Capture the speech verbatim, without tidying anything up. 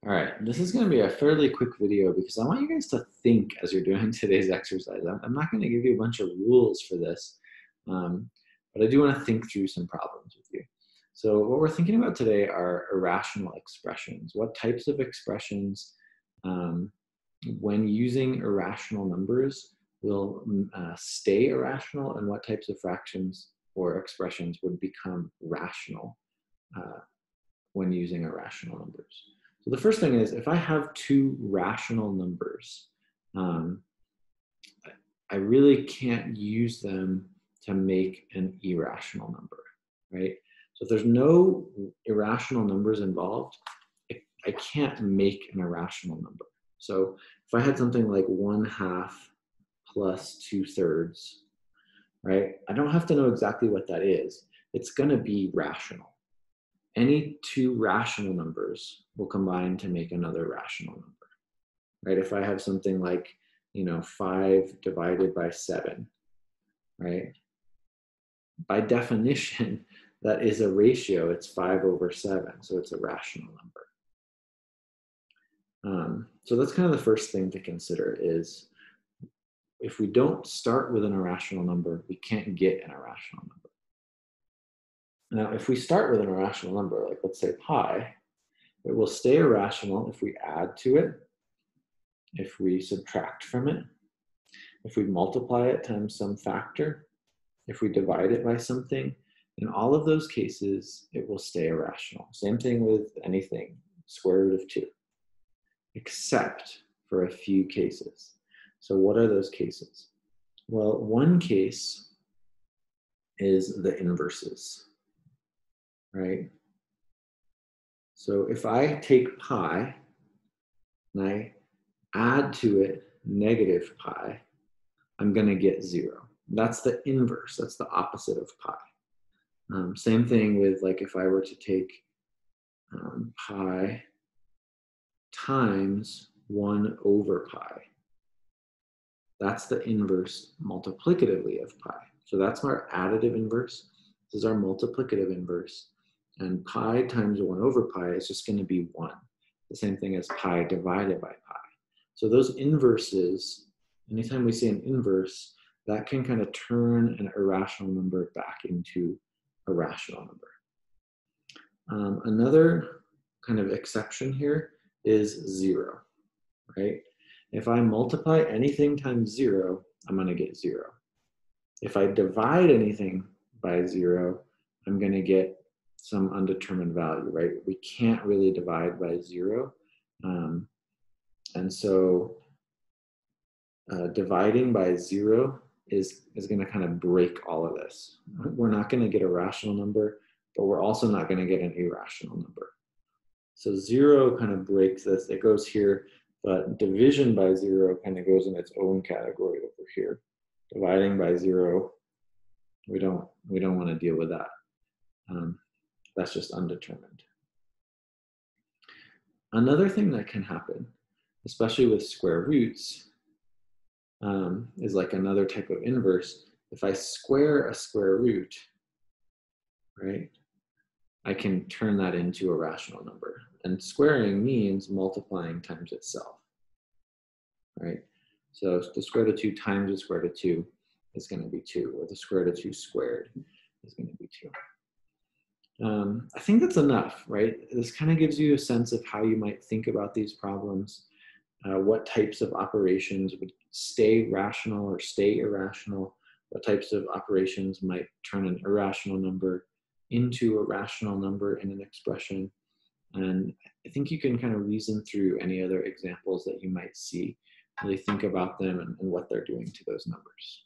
All right, this is going to be a fairly quick video because I want you guys to think as you're doing today's exercise. I'm I'm not going to give you a bunch of rules for this, um, but I do want to think through some problems with you. So what we're thinking about today are irrational expressions. What types of expressions, um, when using irrational numbers, will mm, uh, stay irrational, and what types of fractions or expressions would become rational uh, when using irrational numbers. So the first thing is, if I have two rational numbers, um, I really can't use them to make an irrational number, right? So if there's no irrational numbers involved, I, I can't make an irrational number. So if I had something like one half plus two thirds, right? I don't have to know exactly what that is. It's gonna be rational. Any two rational numbers will combine to make another rational number, right? If I have something like, you know, five divided by seven, right? By definition, that is a ratio. It's five over seven, so it's a rational number. Um, so that's kind of the first thing to consider is if we don't start with an irrational number, we can't get an irrational number. Now, if we start with an irrational number, like let's say pi, it will stay irrational if we add to it, if we subtract from it, if we multiply it times some factor, if we divide it by something. In all of those cases, it will stay irrational. Same thing with anything, square root of two, except for a few cases. So what are those cases? Well, one case is the inverses, right? So if I take pi and I add to it negative pi, I'm going to get zero. That's the inverse. That's the opposite of pi. Um, same thing with, like, if I were to take um, pi times one over pi. That's the inverse multiplicatively of pi. So that's our additive inverse. This is our multiplicative inverse. And pi times one over pi is just going to be one. The same thing as pi divided by pi. So those inverses, anytime we see an inverse, that can kind of turn an irrational number back into a rational number. Um, another kind of exception here is zero, right? If I multiply anything times zero, I'm going to get zero. If I divide anything by zero, I'm going to get some undetermined value, right? We can't really divide by zero. Um, and so uh, dividing by zero is, is going to kind of break all of this. We're not going to get a rational number, but we're also not going to get an irrational number. So zero kind of breaks this. It goes here, but division by zero kind of goes in its own category over here. Dividing by zero, we don't, we don't want to deal with that. Um, that's just undetermined. Another thing that can happen, especially with square roots, um, is like another type of inverse. If I square a square root, right, I can turn that into a rational number. And squaring means multiplying times itself, right? So the square root of two times the square root of two is going to be two, or the square root of two squared is going to be two. Um, I think that's enough, right? This kind of gives you a sense of how you might think about these problems, uh, what types of operations would stay rational or stay irrational, what types of operations might turn an irrational number into a rational number in an expression. And I think you can kind of reason through any other examples that you might see, really think about them and, and what they're doing to those numbers.